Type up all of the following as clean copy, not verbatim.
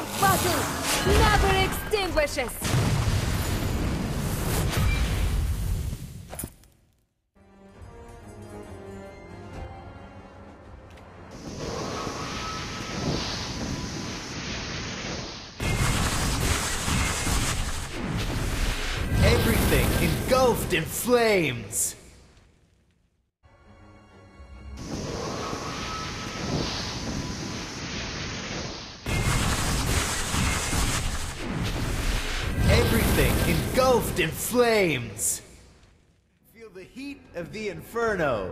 of battle never extinguishes! Everything engulfed in flames! Everything engulfed in flames! Feel the heat of the inferno!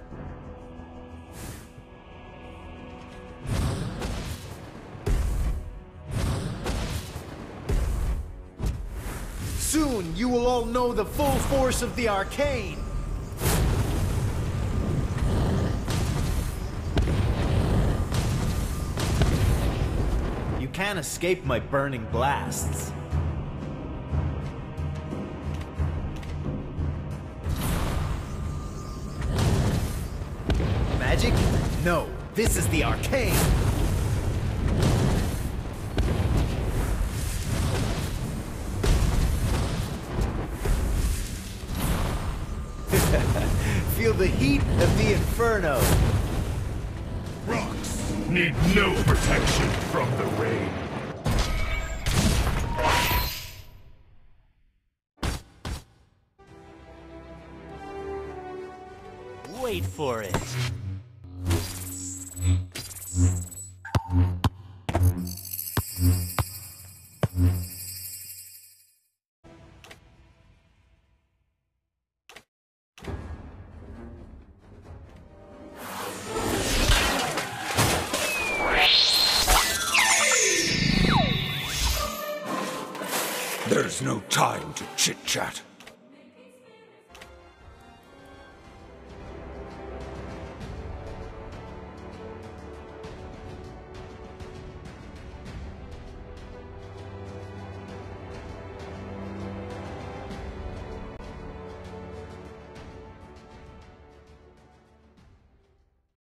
Soon you will all know the full force of the arcane! You can't escape my burning blasts. Magic? No, this is the arcane! Feel the heat of the inferno! Rocks need no protection from the rain. Wait for it. There's no time to chit-chat.